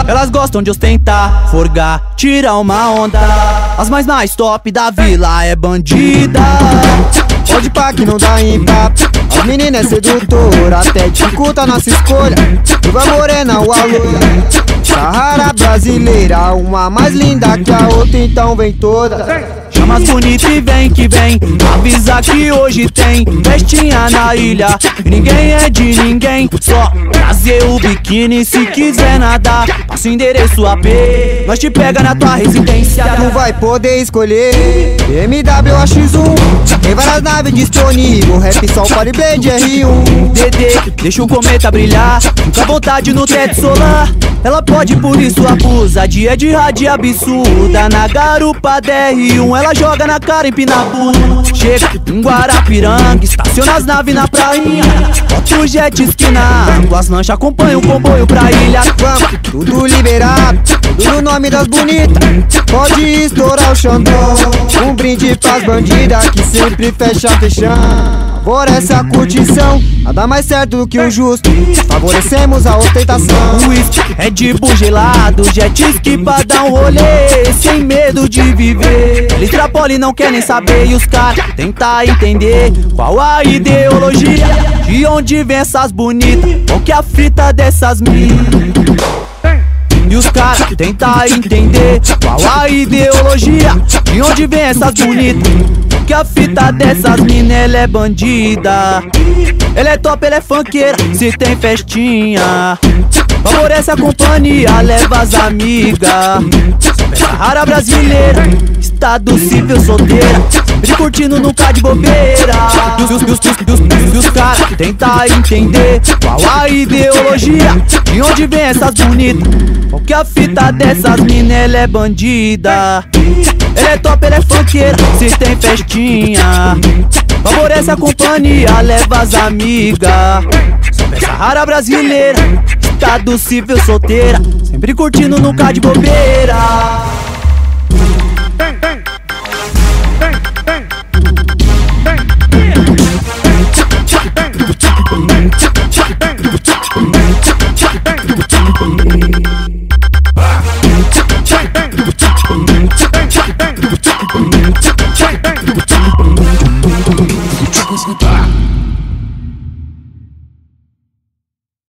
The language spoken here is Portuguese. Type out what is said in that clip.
Elas gostam de ostentar, forgar, tirar uma onda. As mais top da vila é bandida. Pode pá que não dá empate. As meninas é sedutora, até dificulta nossa escolha. Curva morena ou a loira, Sahara brasileira, uma mais linda que a outra, então vem toda. Chama as bonita e vem que vem, avisa que hoje tem festinha na ilha. Ninguém é de ninguém, só trazer o biquíni. Se quiser nadar, passa o endereço AP, nós te pega na tua residência. Não vai poder escolher BMW ou X1, tem várias naves disponíveis, rap, sol, Polyblade, R1. DD, deixa o cometa brilhar, fica à vontade no teto solar. Ela pode, por isso abusa, dia de rádio absurda. Na garupa da R1, ela joga na cara, empina a bunda. Chega em Guarapiranga, estaciona as naves na prainha. Bota o jet ski na água, as lanchas acompanham o comboio pra ilha. Vamos, tudo liberado, tudo no nome das bonitas. Pode estourar o Xandão, um brinde pras bandidas que sempre fechando. Favorece a curtição, nada mais certo do que o justo. Favorecemos a ostentação. Whisky, Red Bull gelado, jet ski pra dar um rolê, sem medo de viver. Letra poli não quer nem saber, e os caras tentar entender qual a ideologia, de onde vem essas bonitas, qual que é a fita dessas minas. E os caras tentar entender qual a ideologia, de onde vem essas bonitas, que a fita dessas mina, ela é bandida. Ela é top, ela é funkeira, se tem festinha, favorece a companhia, leva as amigas. Sahara brasileira, estado civil solteira, sempre curtindo nunca de bobeira. E os caras tentar entender qual a ideologia, de onde vem essas bonitas, qual que a fita dessas mina, ela é bandida. Ela é top, ela é funkeira, se tem festinha, favorece a companhia, leva as amigas. Sahara brasileira, estado civil solteira, sempre curtindo nunca de bobeira. Ah!